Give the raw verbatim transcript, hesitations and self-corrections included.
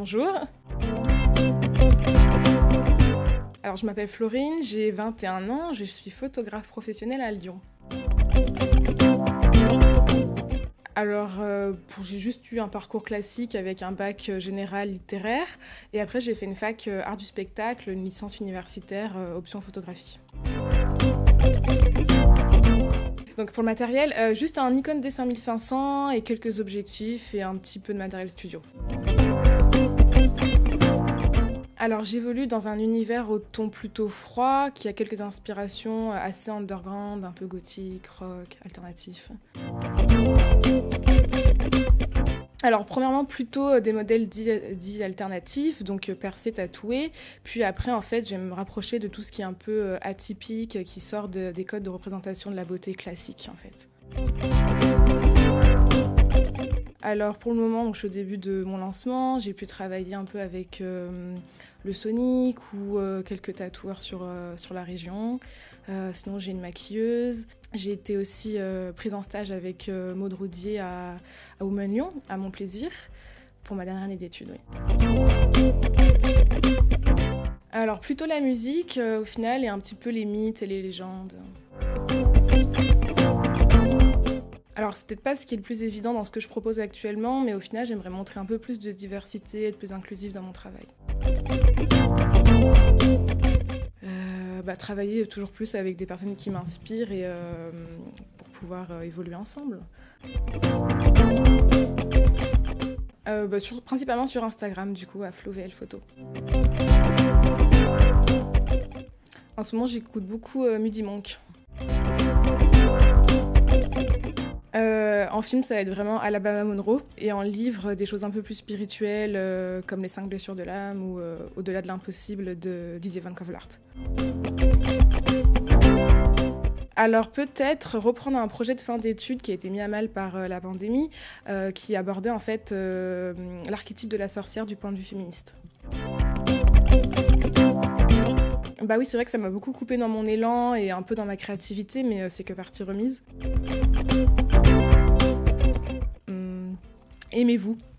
Bonjour. Alors, je m'appelle Florine, j'ai vingt et un ans, je suis photographe professionnelle à Lyon. Alors, euh, j'ai juste eu un parcours classique avec un bac général littéraire et après j'ai fait une fac euh, art du spectacle, une licence universitaire euh, option photographie. Donc pour le matériel, euh, juste un Nikon D cinq mille cinq cents et quelques objectifs et un petit peu de matériel studio. Alors j'évolue dans un univers au ton plutôt froid, qui a quelques inspirations assez underground, un peu gothique, rock, alternatif. Alors premièrement plutôt des modèles dits, dits alternatifs, donc percés, tatoués, puis après en fait je vais me rapprocher de tout ce qui est un peu atypique, qui sort de, des codes de représentation de la beauté classique en fait. Alors pour le moment, donc, je suis au début de mon lancement, j'ai pu travailler un peu avec euh, le Sonic ou euh, quelques tatoueurs sur, euh, sur la région. Euh, sinon j'ai une maquilleuse. J'ai été aussi euh, prise en stage avec euh, Maud Roudier à, à Women Lyon, à Mon Plaisir, pour ma dernière année d'études. Oui. Alors plutôt la musique euh, au final et un petit peu les mythes et les légendes. Alors c'est peut-être pas ce qui est le plus évident dans ce que je propose actuellement, mais au final j'aimerais montrer un peu plus de diversité, être plus inclusive dans mon travail. Euh, bah, travailler toujours plus avec des personnes qui m'inspirent et euh, pour pouvoir euh, évoluer ensemble. Euh, bah, sur, principalement sur Instagram du coup, à FloVL Photo. En ce moment j'écoute beaucoup euh, Muddy Monk. Euh, en film, ça va être vraiment Alabama Monroe, et en livre, des choses un peu plus spirituelles, euh, comme Les cinq blessures de l'âme ou euh, Au-delà de l'impossible de Didier Van Kovlart. Alors peut-être reprendre un projet de fin d'études qui a été mis à mal par euh, la pandémie, euh, qui abordait en fait euh, l'archétype de la sorcière du point de vue féministe. Bah oui, c'est vrai que ça m'a beaucoup coupé dans mon élan et un peu dans ma créativité, mais euh, c'est que partie remise. Hum, aimez-vous.